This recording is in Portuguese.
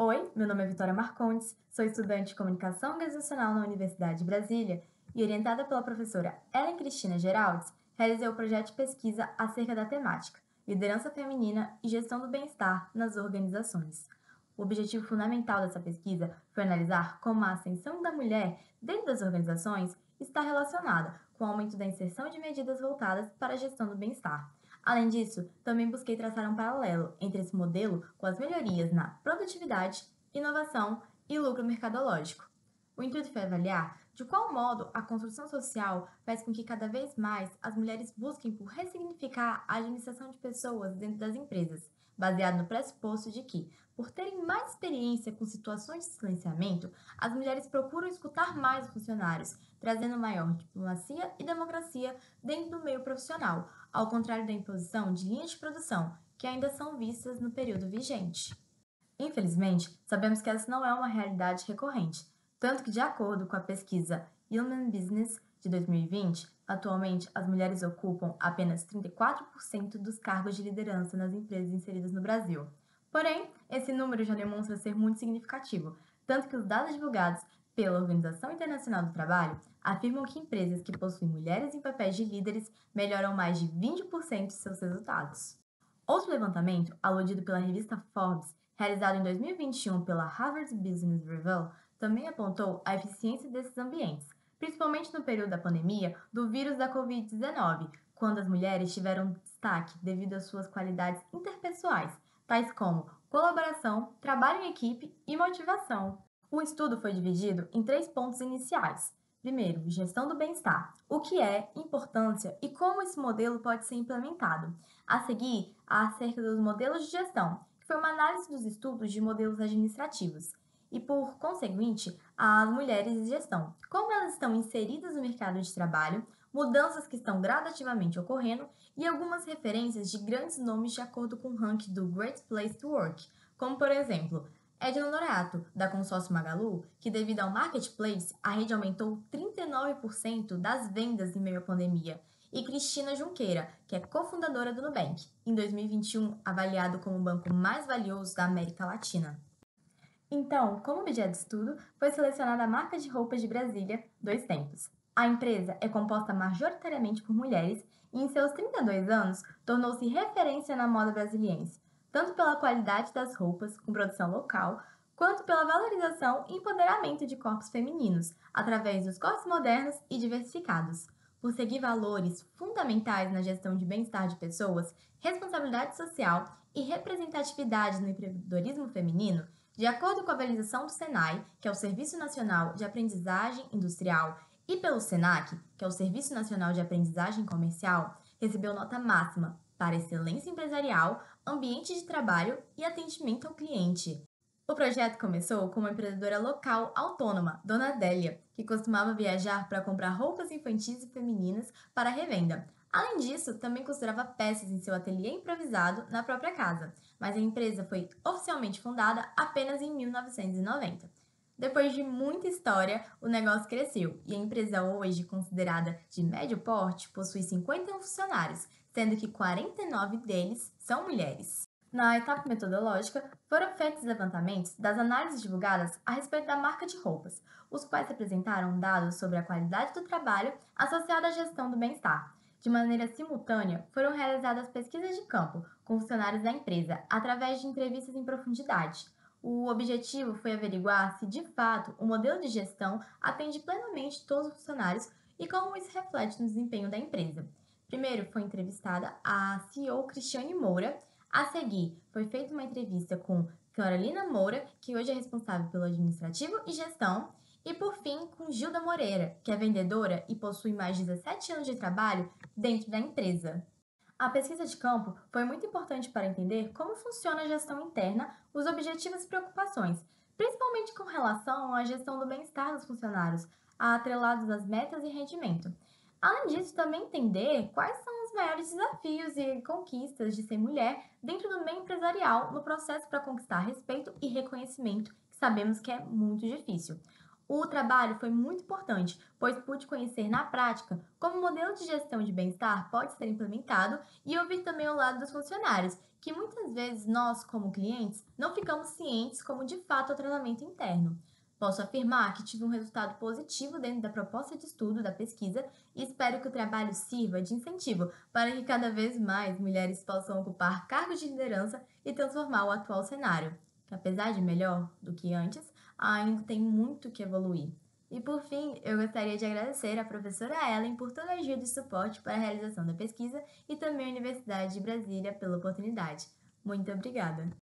Oi, meu nome é Vitória Marcondes, sou estudante de Comunicação Organizacional na Universidade de Brasília e, orientada pela professora Ellen Cristina Geraldes, realizei o projeto de pesquisa acerca da temática Liderança Feminina e Gestão do Bem-Estar nas Organizações. O objetivo fundamental dessa pesquisa foi analisar como a ascensão da mulher dentro das organizações está relacionada com o aumento da inserção de medidas voltadas para a gestão do bem-estar. Além disso, também busquei traçar um paralelo entre esse modelo com as melhorias na produtividade, inovação e lucro mercadológico. O intuito foi avaliar de qual modo a construção social faz com que cada vez mais as mulheres busquem por ressignificar a administração de pessoas dentro das empresas, baseado no pressuposto de que, por terem mais experiência com situações de silenciamento, as mulheres procuram escutar mais os funcionários, trazendo maior diplomacia e democracia dentro do meio profissional, ao contrário da imposição de linhas de produção, que ainda são vistas no período vigente. Infelizmente, sabemos que essa não é uma realidade recorrente, tanto que, de acordo com a pesquisa Human Business de 2020, atualmente as mulheres ocupam apenas 34% dos cargos de liderança nas empresas inseridas no Brasil. Porém, esse número já demonstra ser muito significativo, tanto que os dados divulgados pela Organização Internacional do Trabalho afirmam que empresas que possuem mulheres em papéis de líderes melhoram mais de 20% de seus resultados. Outro levantamento, aludido pela revista Forbes, realizado em 2021 pela Harvard Business Review, também apontou a eficiência desses ambientes, principalmente no período da pandemia do vírus da Covid-19, quando as mulheres tiveram destaque devido às suas qualidades interpessoais, tais como colaboração, trabalho em equipe e motivação. O estudo foi dividido em 3 pontos iniciais. Primeiro, gestão do bem-estar. O que é, importância e como esse modelo pode ser implementado. A seguir, acerca dos modelos de gestão, que foi uma análise dos estudos de modelos administrativos. E, por conseguinte, as mulheres em gestão, como elas estão inseridas no mercado de trabalho, mudanças que estão gradativamente ocorrendo e algumas referências de grandes nomes de acordo com o ranking do Great Place to Work, como, por exemplo, Edna Norato, da consórcio Magalu, que devido ao marketplace, a rede aumentou 39% das vendas em meio à pandemia, e Cristina Junqueira, que é cofundadora do Nubank, em 2021 avaliado como o banco mais valioso da América Latina. Então, como objeto de estudo, foi selecionada a marca de roupas de Brasília, Dois Tempos. A empresa é composta majoritariamente por mulheres e, em seus 32 anos, tornou-se referência na moda brasiliense, tanto pela qualidade das roupas, com produção local, quanto pela valorização e empoderamento de corpos femininos, através dos cortes modernos e diversificados. Por seguir valores fundamentais na gestão de bem-estar de pessoas, responsabilidade social e representatividade no empreendedorismo feminino, de acordo com a avaliação do SENAI, que é o Serviço Nacional de Aprendizagem Industrial, e pelo SENAC, que é o Serviço Nacional de Aprendizagem Comercial, recebeu nota máxima para excelência empresarial, ambiente de trabalho e atendimento ao cliente. O projeto começou com uma empreendedora local autônoma, Dona Adélia, que costumava viajar para comprar roupas infantis e femininas para revenda. Além disso, também costurava peças em seu ateliê improvisado na própria casa, mas a empresa foi oficialmente fundada apenas em 1990. Depois de muita história, o negócio cresceu e a empresa hoje, considerada de médio porte, possui 51 funcionários, sendo que 49 deles são mulheres. Na etapa metodológica, foram feitos levantamentos das análises divulgadas a respeito da marca de roupas, os quais apresentaram dados sobre a qualidade do trabalho associada à gestão do bem-estar. De maneira simultânea, foram realizadas pesquisas de campo com funcionários da empresa, através de entrevistas em profundidade. O objetivo foi averiguar se, de fato, o modelo de gestão atende plenamente todos os funcionários e como isso reflete no desempenho da empresa. Primeiro foi entrevistada a CEO Cristiane Moura. A seguir, foi feita uma entrevista com Carolina Moura, que hoje é responsável pelo administrativo e gestão, e por fim com Gilda Moreira, que é vendedora e possui mais de 17 anos de trabalho dentro da empresa. A pesquisa de campo foi muito importante para entender como funciona a gestão interna, os objetivos e preocupações, principalmente com relação à gestão do bem-estar dos funcionários, atrelados às metas e rendimento. Além disso, também entender quais são os maiores desafios e conquistas de ser mulher dentro do meio empresarial no processo para conquistar respeito e reconhecimento, que sabemos que é muito difícil. O trabalho foi muito importante, pois pude conhecer na prática como o modelo de gestão de bem-estar pode ser implementado e ouvir também o lado dos funcionários, que muitas vezes nós, como clientes, não ficamos cientes como de fato é o tratamento interno. Posso afirmar que tive um resultado positivo dentro da proposta de estudo da pesquisa e espero que o trabalho sirva de incentivo para que cada vez mais mulheres possam ocupar cargos de liderança e transformar o atual cenário, que apesar de melhor do que antes, ainda tem muito que evoluir. E por fim, eu gostaria de agradecer à professora Ellen por toda a ajuda e suporte para a realização da pesquisa e também à Universidade de Brasília pela oportunidade. Muito obrigada!